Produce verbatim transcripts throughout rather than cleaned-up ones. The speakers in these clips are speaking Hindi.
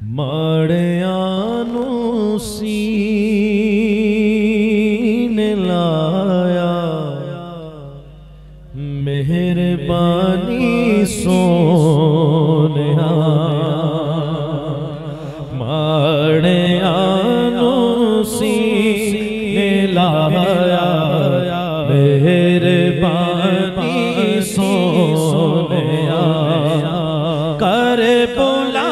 माड़ियानू सीने लाया मेहरबानी सोनिया माड़ियानू सीने लाया मेहरबानी सोनिया कर बुला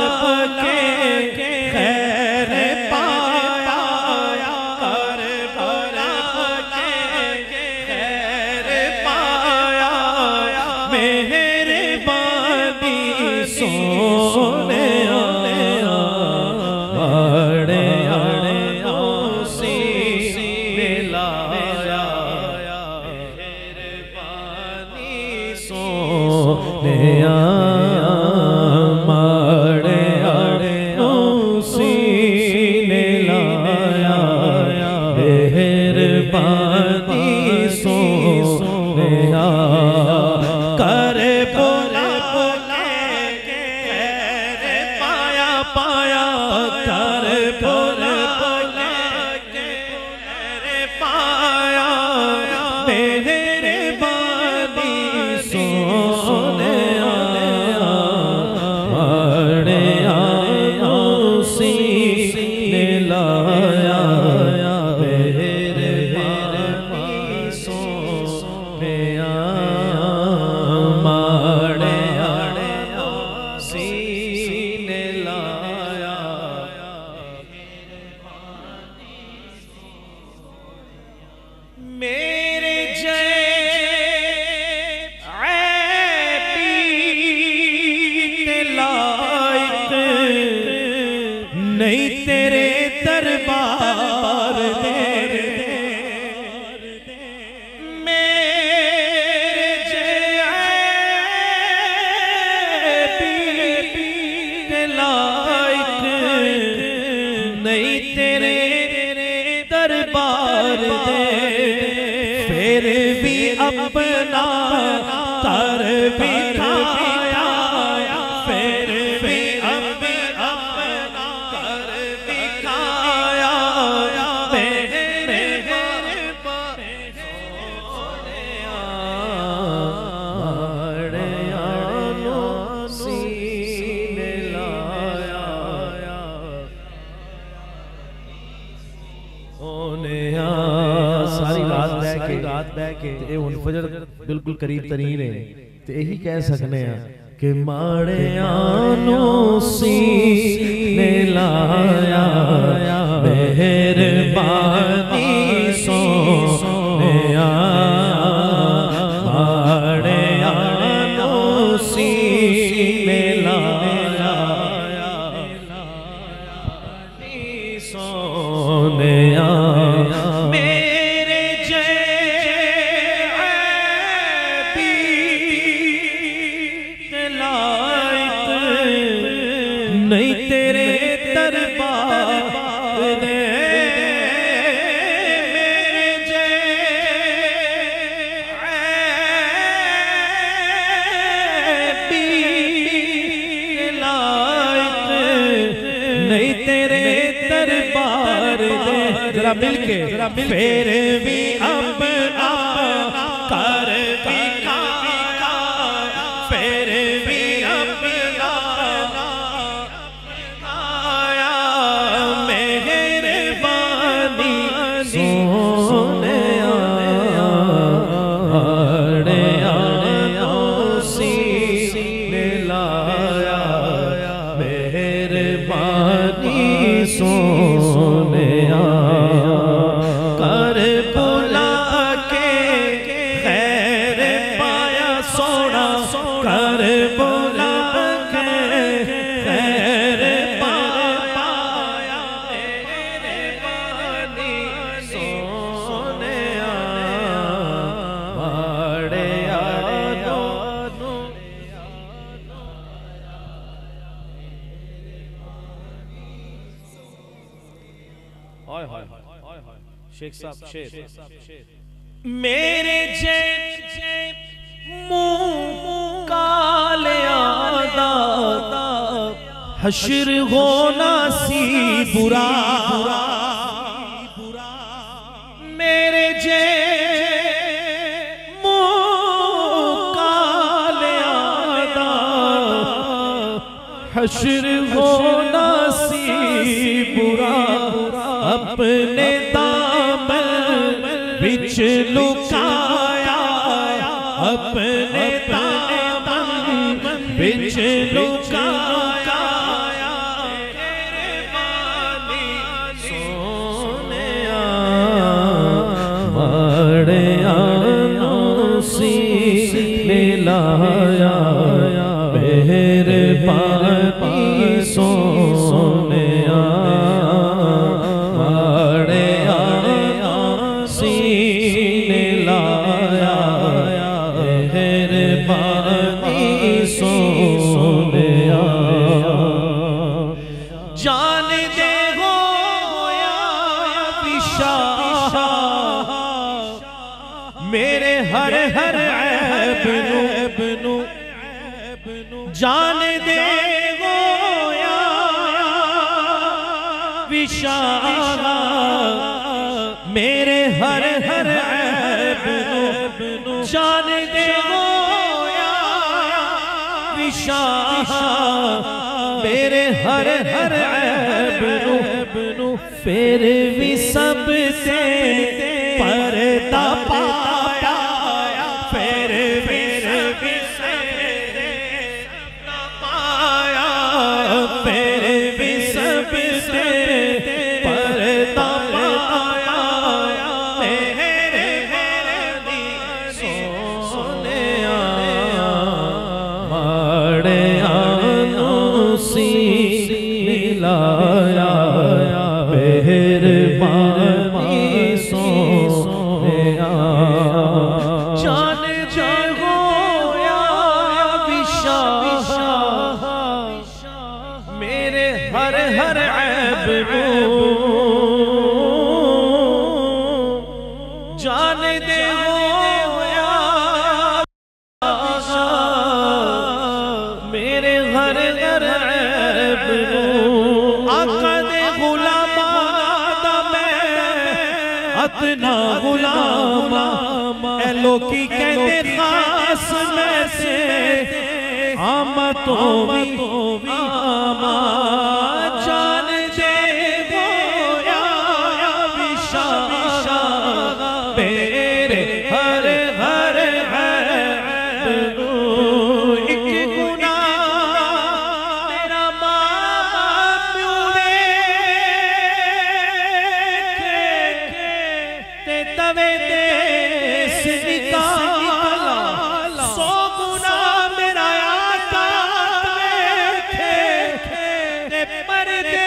बिल्कुल करीब तरीन है तो यही कह सकने हैं कि माड़ियानू सीने लाया मेहरबानी सोनिया माड़ियानू सीने लाया सोनिया मिलके फिर भी अपना कर दिखाया फिर भी अपना आया मेहरबानी सोनिया माड़ियानू सीने लाया मेहरबानी सोनिया शेख साहब शेर मेरे जे मुंह कालिया दा हश्र होना सी बुरा मेरे जे मुकालियादा हश्र होना सी बुरा अपने दामन विच लुकाया अपने दामन विच लुकाया सोनिया माड़े आनों सी मिलाया मेरे पानी सोनिया माड़े आनों सी मिलाया मेरे पानी सोनिया जान दे हो या विशाह मेरे हर हर ऐब नू जान दे हो या विशाह मेरे हर हर ऐब नू जान दे हो या विशाह मेरे हर हर ऐब नू फिर भी सब से पर्दा पाया फिर भी सब से पाया फिर भी सब से पर्दा पाया मेरे मेरे सोनिया माड़े आनों सी मिलाया मेहरबानी सोनिया जान जागो या विशाह मेरे हर हर ऐब को जान दे हो या मेरे हर हर ऐब को आका दे गुलामा दा मैं अतना गुलामा ए लोकी कहते खास में से आमा तो भी आमा जान दे वो या विशाह मेरे हर हर ऐब को एक गुनाह मेरा बाप ते तवे देश निकाला सौ गुना मेरा आका देखे ते पर्दे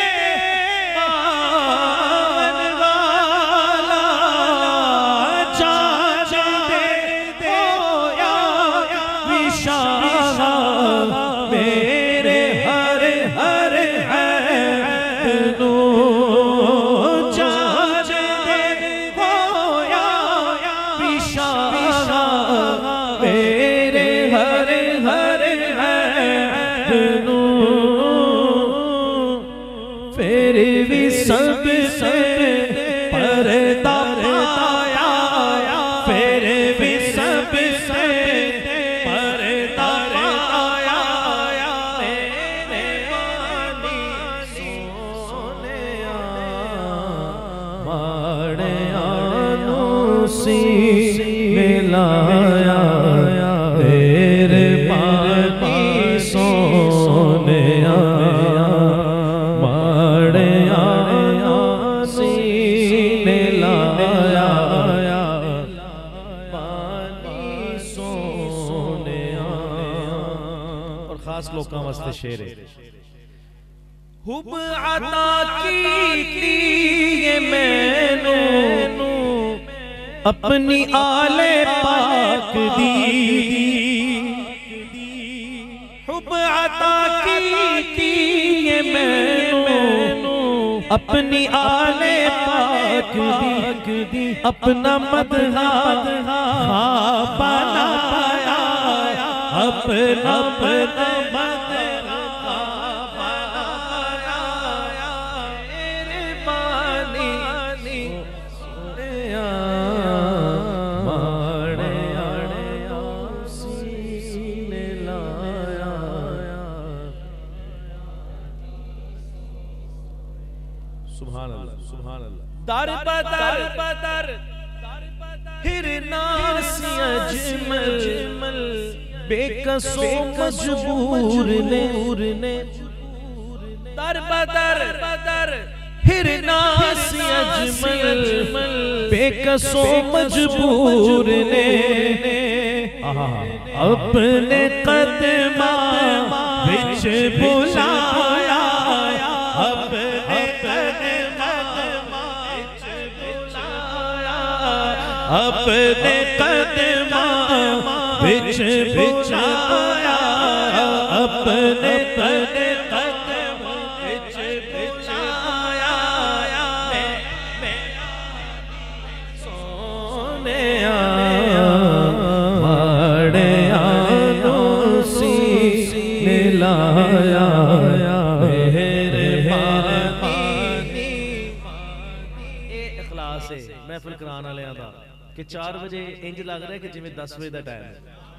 पावन वाला जान दे हो या विशाह मेरे हर हर ऐब नू जान दे हो या विशाह मेरे हर हर ऐब नू फिर भी सब से पर्दा पाया फिर भी सब से पर्दा पाया मेरे पानी सोनिया माड़े आनों सी मिलाया मेरे पानी सोनिया माड़े आनों सी मिलाया पानी सोनिया और खास लोगों वास्ते शेर है हुब अता की ये मैनू अपनी आले पाक दी हुब अता की ये मैनू अपनी आले पाक दी अपना मदहा बनाया अपना अपना मदहा सुभान अल्लाह सुभान अल्लाह। दर बदर बदर हिरनासी अजमल बेकसो मजबूर ने दर बदर बदर हिरनासी अजमल बेकसो मजबूर ने अपने कदमा विच बुलाया अपने कदमा विच बुलाया अपने कदमा विच बुलाया अपने कदमा विच बुलाया सोने आया माड़े आनो सी ने लाया महफिल कराने वाले का कि चार बजे इंज लग रहा है कि जिमें दस बजे का टाइम है।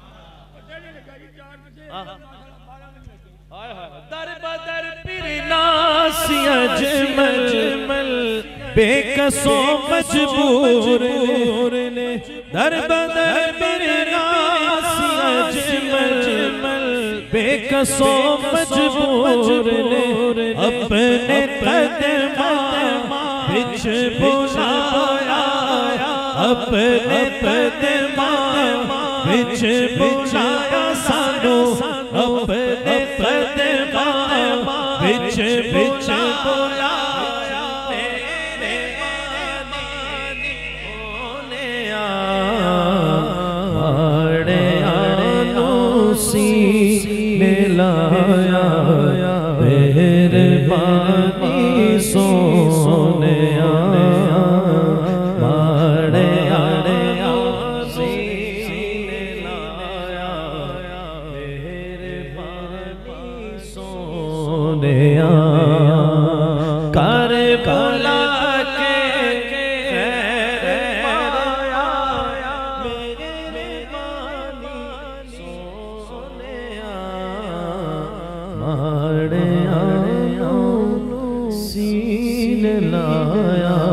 दर बदर पिरनासी अजमल बेकसो मजबूर ने दर बदर पिरनासी अजमल बेकसो मजबूर ने अपने कदमा विच बुलाया अपने कदमा विच बुलाया सानू अपने कदमा विच बुलाया माड़े आनो सी ने लाया मेहरबानी सोने आया माड़े आने सी ने लाया मेहरबानी सोने आया कर बुला के माड़े आया सीन लाया